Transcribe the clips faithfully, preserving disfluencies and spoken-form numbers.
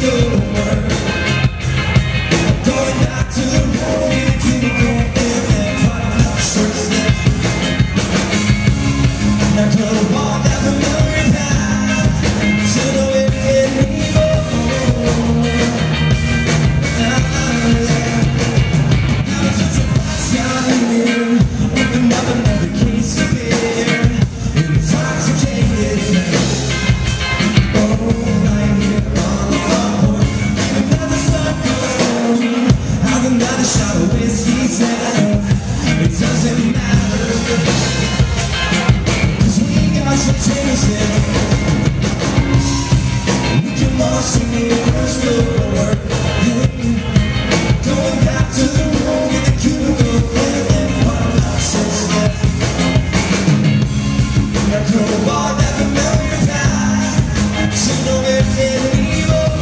go to work. Going back to the room in the cubicle in that button up shirt slip. Now gonna walk that familiar path to know it anymore. Now it's just a glass down here, open up another case of beer, intoxicated. Oh, right here on the front porch, another sun goes down, have another shot of whiskey's left. It doesn't matter, 'cause we got some tasting. We can watch the neighbors go to work. Going back to the room in the cubicle and then one up since left. Now go on that familiar path to know it anymore.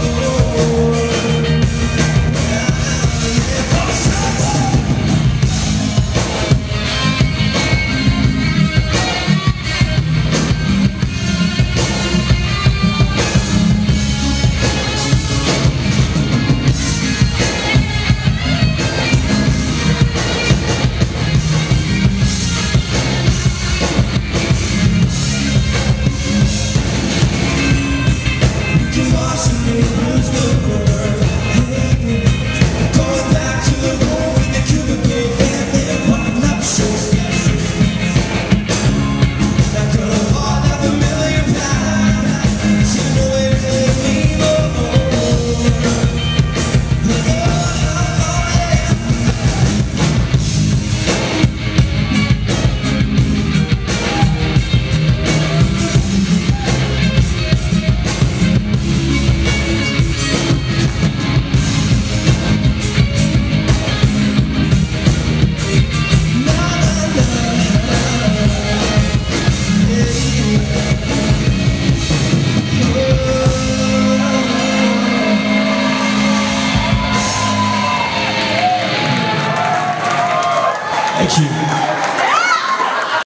Thank you.